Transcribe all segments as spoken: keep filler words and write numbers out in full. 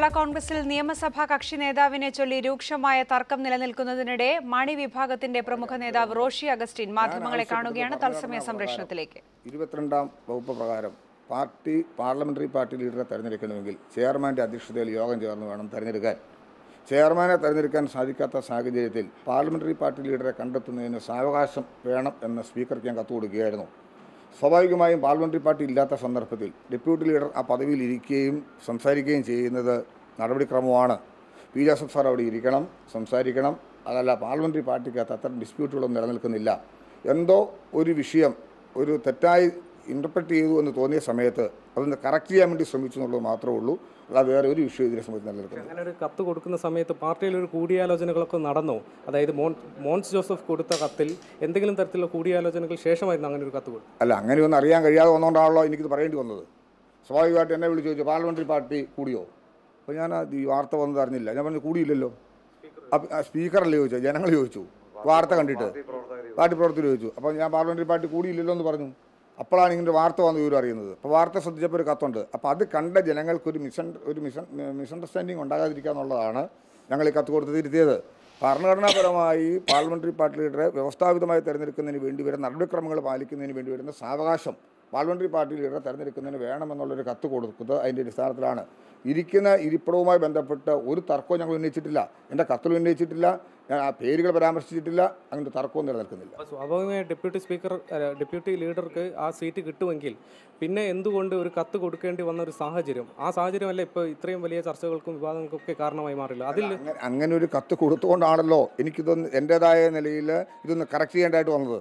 കേരള കോൺഗ്രസിൽ നിയമസഭാ കക്ഷി നേതാവിനെ ചൊല്ലി രൂക്ഷമായ തർക്കം നിലനിൽക്കുന്നതിനിടെ മാണി വിഭാഗത്തിന്റെ പ്രമുഖ നേതാവ് റോഷി അഗസ്റ്റിൻ മാധ്യമങ്ങളെ കാണുകയാണ്. തത്സമയ സംപ്രേഷണത്തിലേക്ക്. ഇരുപത്തിരണ്ടാം വകുപ്പ് പ്രകാരം പാർട്ടി പാർലമെന്ററി പാർട്ടി ലീഡറെ തെരഞ്ഞെടുക്കണമെങ്കിൽ ചെയർമാന്റെ അധ്യക്ഷതയിൽ യോഗം ചേർന്ന് വേണം തെരഞ്ഞെടുക്കാൻ. ചെയർമാനെ തെരഞ്ഞെടുക്കാൻ സാധിക്കാത്ത സാഹചര്യത്തിൽ പാർലമെന്ററി പാർട്ടി ലീഡറെ കണ്ടെത്തുന്നതിന് സാവകാശം വേണം എന്ന് സ്പീക്കർക്ക് ഞാൻ കത്ത് കൊടുക്കുകയായിരുന്നു. സ്വാഭാവികമായും പാർലമെന്ററി പാർട്ടി ഇല്ലാത്ത സന്ദർഭത്തിൽ ഡെപ്യൂട്ടി ലീഡർ ആ പദവിയിൽ ഇരിക്കുകയും സംസാരിക്കുകയും ചെയ്യുന്നത് നടപടിക്രമമാണ്. പി ജോസഫ് സാർ അവിടെ ഇരിക്കണം, സംസാരിക്കണം. അതല്ല, പാർലമെന്ററി പാർട്ടിക്കകത്ത് അത്തരം ഡിസ്പ്യൂട്ടുകളൊന്നും നിലനിൽക്കുന്നില്ല. എന്തോ ഒരു വിഷയം ഒരു തെറ്റായി ഇൻ്റർപ്രറ്റ് ചെയ്തു എന്ന് തോന്നിയ സമയത്ത് അതൊന്ന് കറക്റ്റ് ചെയ്യാൻ വേണ്ടി ശ്രമിച്ചു എന്നുള്ളത് മാത്രമേ ഉള്ളൂ. അല്ലാതെ വേറെ ഒരു വിഷയം ഇതിനെ സംബന്ധിച്ച് നിലനിൽക്കുന്നത്. അങ്ങനെ ഒരു കത്ത് കൊടുക്കുന്ന സമയത്ത് പാർട്ടിയിൽ ഒരു കൂടിയാലോചനകളൊക്കെ നടന്നോ? അതായത് മോൻ മോൻസ് ജോസഫ് കൊടുത്ത കത്തിൽ എന്തെങ്കിലും തരത്തിലുള്ള കൂടിയാലോചനകൾ ശേഷമായിരുന്നു അങ്ങനെ ഒരു കത്ത് കൊടുത്തു? അല്ല, അങ്ങനെയൊന്നും അറിയാൻ കഴിയാതെ വന്നുകൊണ്ടാണല്ലോ എനിക്കിത് പറയേണ്ടി വന്നത്. സ്വാഭാവികമായിട്ട് എന്നെ വിളിച്ച് ചോദിച്ചു, പാർലമെന്ററി പാർട്ടി കൂടിയോ? അപ്പോൾ ഞാൻ ഈ വാർത്ത വന്നത് അറിഞ്ഞില്ല. ഞാൻ പറഞ്ഞു കൂടിയില്ലല്ലോ. സ്പീക്കറല്ലേ ചോദിച്ചത്, ജനങ്ങൾ ചോദിച്ചു, വാർത്ത കണ്ടിട്ട് പാർട്ടി പ്രവർത്തകർ ചോദിച്ചു. അപ്പോൾ ഞാൻ പാർലമെന്ററി പാർട്ടി കൂടിയില്ലല്ലോ എന്ന് പറഞ്ഞു. അപ്പോഴാണ് ഇങ്ങനെ വാർത്ത വന്ന് വിവരം അറിയുന്നത്. അപ്പോൾ വാർത്ത ശ്രദ്ധിച്ചപ്പോൾ ഒരു കത്തുണ്ട്. അപ്പോൾ അത് കണ്ട ജനങ്ങൾക്കൊരു മിസ് ഒരു മിസ് മിസ്അണ്ടർസ്റ്റാൻഡിങ് ഉണ്ടാകാതിരിക്കുക എന്നുള്ളതാണ് ഞങ്ങൾ ഈ കത്ത് കൊടുത്ത് തിരുത്തിയത്. ഭരണഘടനാപരമായി പാർലമെന്ററി പാർട്ടി ലീഡറെ വ്യവസ്ഥാപിതമായി തിരഞ്ഞെടുക്കുന്നതിന് വേണ്ടി വരുന്ന നടപടിക്രമങ്ങൾ പാലിക്കുന്നതിന് വേണ്ടി വരുന്ന സാവകാശം പാർലമെന്ററി പാർട്ടി ലീഡറെ തിരഞ്ഞെടുക്കുന്നതിന് വേണമെന്നുള്ളൊരു കത്ത് കൊടുക്കുന്നത് അതിൻ്റെ അടിസ്ഥാനത്തിലാണ്. ഇരിക്കുന്ന ഇരിപ്പിടവുമായി ബന്ധപ്പെട്ട് ഒരു തർക്കവും ഞങ്ങൾ ഉന്നയിച്ചിട്ടില്ല. എൻ്റെ കത്തിൽ ഉന്നയിച്ചിട്ടില്ല, ആ പേരുകൾ പരാമർശിച്ചിട്ടില്ല. അങ്ങനത്തെ തർക്കവും നിലനിൽക്കുന്നില്ല. സ്വാഭാവികമായി ഡെപ്യൂട്ടി സ്പീക്കർ ഡെപ്യൂട്ടി ലീഡർക്ക് ആ സീറ്റ് കിട്ടുമെങ്കിൽ പിന്നെ എന്തുകൊണ്ട് ഒരു കത്ത് കൊടുക്കേണ്ടി വന്ന ഒരു സാഹചര്യം, ആ സാഹചര്യമല്ല ഇപ്പോൾ ഇത്രയും വലിയ ചർച്ചകൾക്കും വിവാദങ്ങൾക്കൊക്കെ കാരണമായി മാറില്ല? അതിൽ അങ്ങനെ ഒരു കത്ത് കൊടുത്തുകൊണ്ടാണല്ലോ എനിക്കിതൊന്ന് എൻ്റേതായ നിലയിൽ ഇതൊന്ന് കറക്റ്റ് ചെയ്യേണ്ടതായിട്ട് വന്നത്.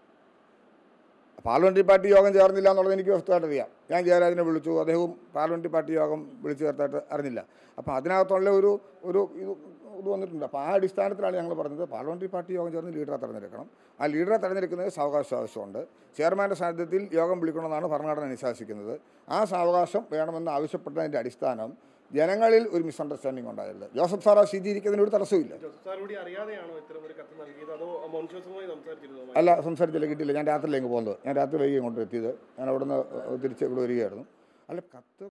പാർലമെന്ററി പാർട്ടി യോഗം ചേർന്നില്ല എന്നുള്ളത് എനിക്ക് വ്യക്തമായിട്ട് അറിയാം. ഞാൻ ജയരാജനെ വിളിച്ചു, അദ്ദേഹവും പാർലമെന്ററി പാർട്ടി യോഗം വിളിച്ചു ചേർത്തായിട്ട് അറിഞ്ഞില്ല. അപ്പോൾ അതിനകത്തുള്ള ഒരു ഒരു ഇത് ഇത് വന്നിട്ടുണ്ട്. അപ്പോൾ ആ അടിസ്ഥാനത്തിലാണ് ഞങ്ങൾ പറഞ്ഞത് പാർലമെന്ററി പാർട്ടി യോഗം ചേർന്ന് ലീഡറെ തെരഞ്ഞെടുക്കണം. ആ ലീഡറെ തെരഞ്ഞെടുക്കുന്നത് സാവകാശം ആവശ്യമുണ്ട്. ചെയർമാൻ്റെ സാന്നിധ്യത്തിൽ യോഗം വിളിക്കണമെന്നാണ് ഭരണഘടന അനുശാസിക്കുന്നത്. ആ സാവകാശം വേണമെന്ന് ആവശ്യപ്പെട്ടതിൻ്റെ അടിസ്ഥാനം ജനങ്ങളിൽ ഒരു മിസ്അണ്ടർസ്റ്റാൻഡിംഗ് ഉണ്ടായിരുന്നു. ജോസഫ് സാർ ആ സ്ഥിതിയിരിക്കുന്നതിന് ഒരു തടസ്സമില്ല. അല്ല, സംസാരിച്ചില്ല, കിട്ടിയില്ല. ഞാൻ രാത്രിയിലേക്ക് പോകുന്നത്. ഞാൻ രാത്രി വൈകി കൊണ്ട് എത്തിയത്. ഞാൻ അവിടെ നിന്ന് തിരിച്ച് ഇവിടെ വരികയായിരുന്നു. അല്ല, കത്ത്